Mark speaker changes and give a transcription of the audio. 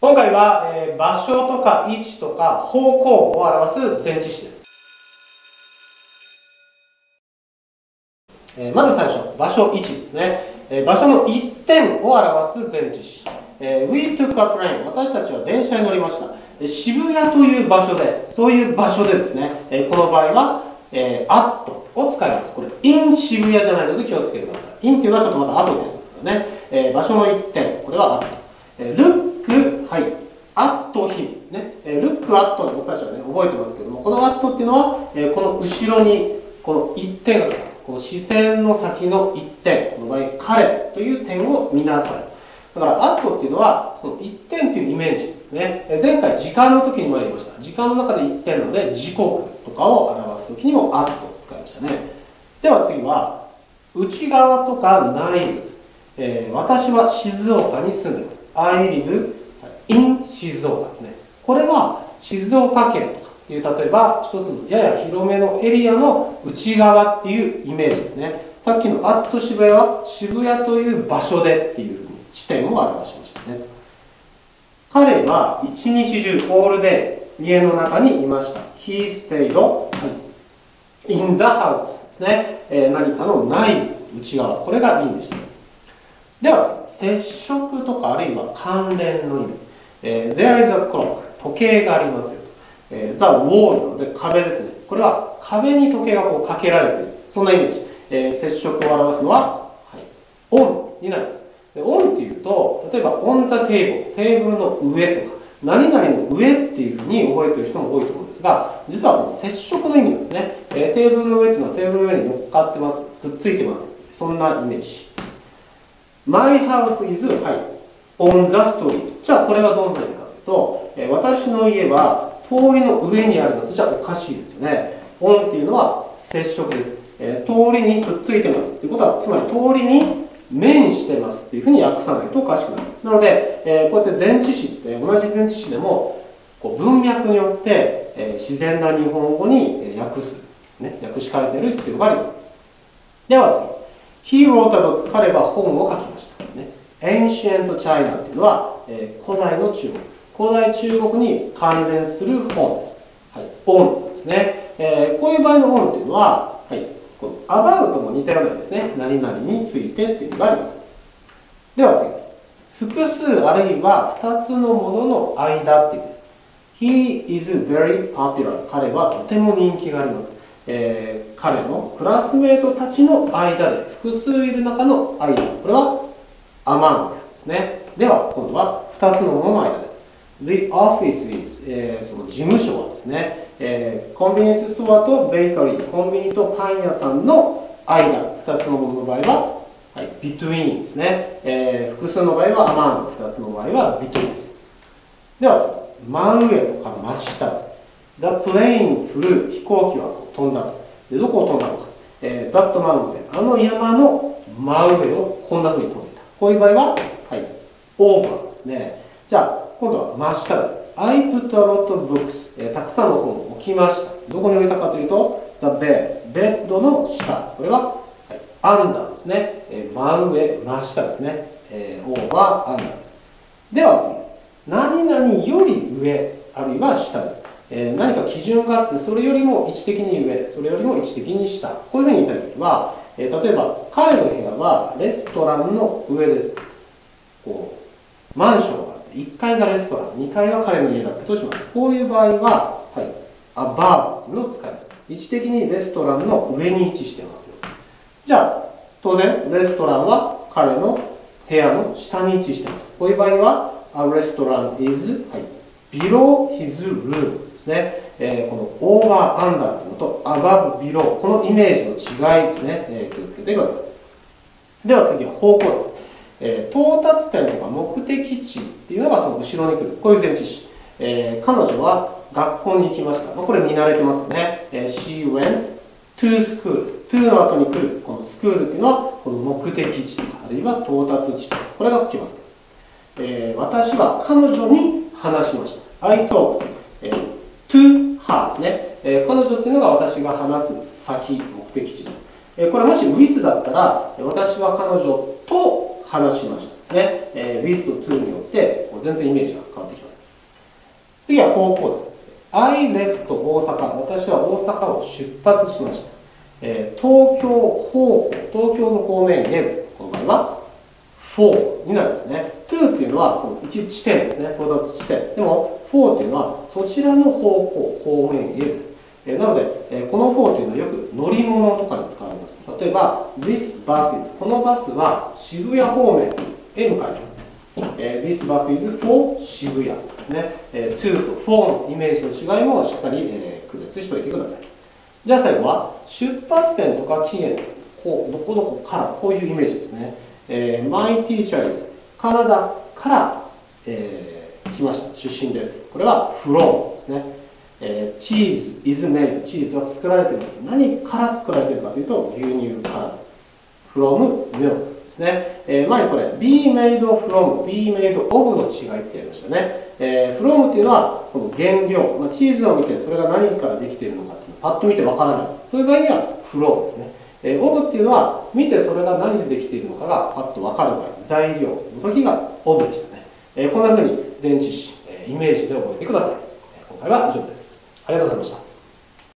Speaker 1: 今回は、場所とか位置とか方向を表す前置詞です。まず最初、場所位置ですね。場所の一点を表す前置詞。We took a train. 私たちは電車に乗りました。渋谷という場所で、そういう場所でですね、この場合は、at を使います。これ、in 渋谷じゃないので気をつけてください。in っていうのはちょっとまた後になりますからね。場所の一点、これは at。look、はい。at him ね。look at で僕たちはね、覚えてますけども、この at っていうのは、この後ろに、この一点があります。この視線の先の一点、この場合、彼という点を見なさい。だから、at っていうのは、その一点というイメージですね。前回、時間の時にもやりました。時間の中で一点なので、時刻とかを表す時にも at を使いましたね。では次は、内側とか内部です。私は静岡に住んでいます。I live in 静岡ですね。これは、静岡県とかいう、例えば、一つのやや広めのエリアの内側っていうイメージですね。さっきの at 渋谷は、渋谷という場所でっていうふうに地点を表しましたね。彼は一日中、オールデイ、家の中にいました。He stayed in the house ですね。何かの内部、内側。これがいいんでした。では、接触とかあるいは関連の意味。There is a clock 時計がありますよと。The wall なので壁ですね。これは壁に時計がこうかけられている。そんなイメージ。接触を表すのは、はい、on になります。on っていうと、例えば on the table、テーブルの上とか、何々の上っていうふうに覚えている人も多いと思うんですが、実はこの接触の意味ですね。テーブルの上っていうのはテーブルの上に乗っかってます。くっついてます。そんなイメージ。My house is, はい、on the street。じゃあこれはどんな意味かというと、私の家は通りの上にあります。じゃあおかしいですよね。on っていうのは接触です。通りにくっついてます。ということは、つまり通りに面してますっていうふうに訳さないとおかしくなる。なので、こうやって前置詞って同じ前置詞でもこう文脈によって、自然な日本語に訳す、ね、訳し替えている必要があります。では次。He wrote a book. 彼は本を書きました。ね、Ancient China っていうのは、古代の中国。古代中国に関連する本です。はい、on ですね。こういう場合の on っていうのは、はい、この about も似たようなですね。何々についてっていうのがあります。では次です。複数あるいは2つのものの間っていう意味です。He is very popular. 彼はとても人気があります。彼のクラスメートたちの間で複数いる中の間、これは among ですね。では今度は2つのものの間です。The office is、その事務所はですね、コンビニエンスストアとベーカリー、コンビニとパン屋さんの間、2つのものの場合は、はい、between ですね、複数の場合は among、2つの場合は between です。では次、真上とか真下です。The plane flew、飛行機は飛んだと。でどこを飛んだのか。That mountain、あの山の真上をこんな風に飛んでいた。こういう場合は、はい、over ですね。じゃあ、今度は真下です。I put a lot of books、たくさんの本を置きました。どこに置いたかというと、the bed、ベッドの下。これは、はい、under ですね。真上、真下ですね。over、under です。では次です。何々より上、あるいは下です。何か基準があって、それよりも位置的に上、それよりも位置的に下。こういうふうに言いたいときは、例えば、彼の部屋はレストランの上です。こう、マンションがあって、1階がレストラン、2階が彼の家だったとします。こういう場合は、はい、above というのを使います。位置的にレストランの上に位置してますよ。じゃあ、当然、レストランは彼の部屋の下に位置しています。こういう場合は、A restaurant is、はい、below his room ですね。この over、under というのと above、below、このイメージの違いですね。気をつけてください。では次は方向です。到達点とか目的地っていうのがその後ろに来る。こういう前置詞。彼女は学校に行きました。これ見慣れてますよね。She went to school です。to の後に来る。このスクールっていうのはこの目的地とか、あるいは到達地とか、これが来ます。私は彼女に話しました。I talked to her ですね。彼女っていうのが私が話す先、目的地です。これもし with だったら、私は彼女と話しましたですね。with と to によって全然イメージが変わってきます。 次は方向です。I left 大阪。私は大阪を出発しました。東京方向、東京の方面へです。この場合は for になりますね。to っていうのはこの一地点ですね。到達地点。でも for っていうのはそちらの方向、方面へです。なので、この for というのはよく乗り物とかに使われます。例えば This bus is このバスは渋谷方面へ向かいます。This bus is for 渋谷ですね。to と for のイメージの違いもしっかり、区別しておいてください。じゃあ最後は出発点とか期限です。こうどこどこからこういうイメージですね。My teacher is カナダから、来ました。出身です。これは from ですね。Cheese is made チーズは作られています。何から作られているかというと牛乳からです。from milk ですね。前にこれ be made from be made of の違いってやりましたね。from っていうのはこの原料、チーズを見てそれが何からできているのかっていうのをパッと見てわからない。そういう場合には from ですね。of っていうのは見てそれが何でできているのかがパッとわかる場合、材料の時が of でしたね。こんな風に前置詞、イメージで覚えてください。今回は以上です。ありがとうございました。